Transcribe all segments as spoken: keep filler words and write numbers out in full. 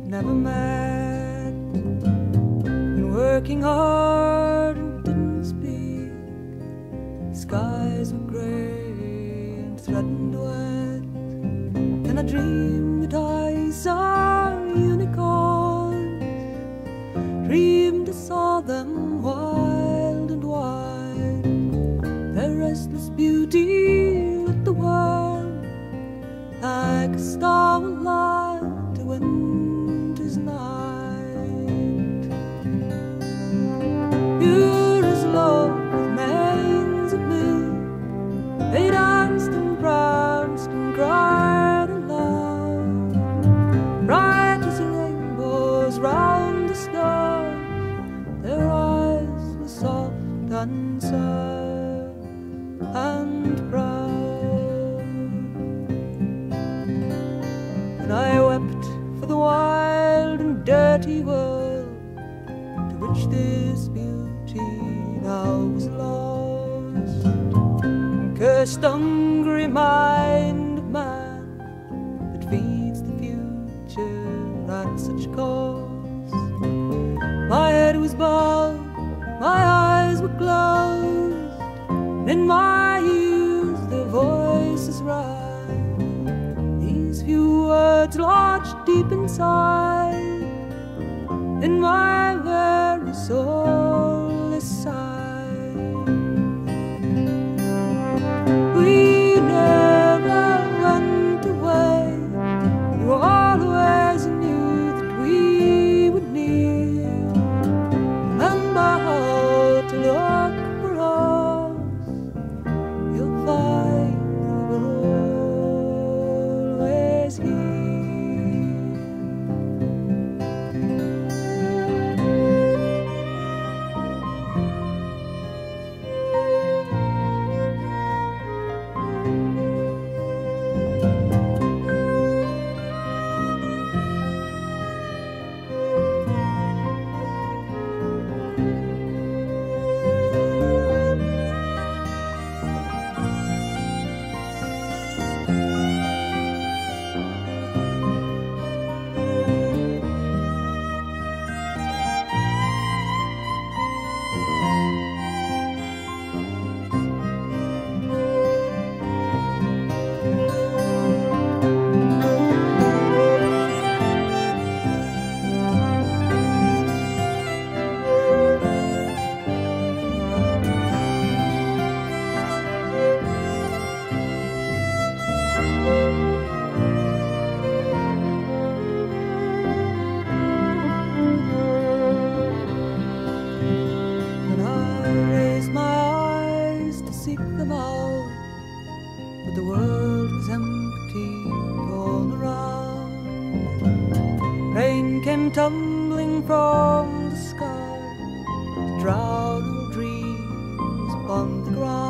never met, been working hard and didn't speak. Skies were grey and threatened wet. Then I dreamed that I saw unicorns, dreamed I saw them wild and wide. Their restless beauty lit the world like a star will light a winter's night. Pure as love with mains of moon, they danced and pranced and cried aloud. Bright as rainbows round the stars, their eyes were soft and sad and proud. And I wept for the wild and dirty world to which this beauty now was lost. And cursed hungry mind of man that feeds the future at such cost. My head was bowed, my eyes were closed, and in my ears their voices rise. These few words lodged deep inside, in my very soul they sigh. We never went away, you always knew that we would near. Remember how to look for us, you'll find we were always here. But the world was empty all around. Rain came tumbling from the sky to drown all dreams upon the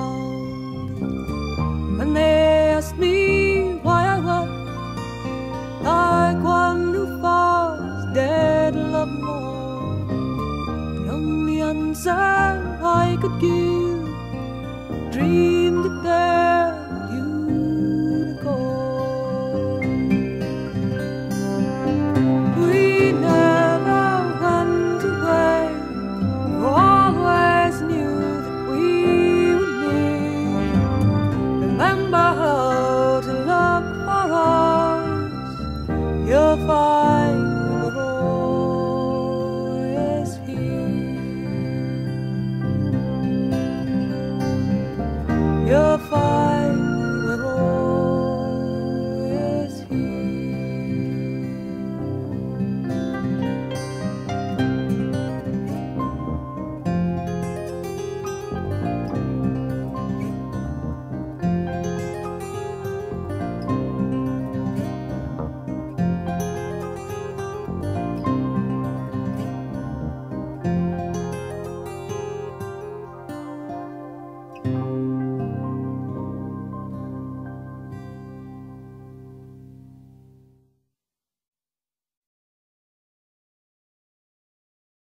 ground. When they asked me why I wept, like one who falls dead love more, the only answer I could give, dreamed that there far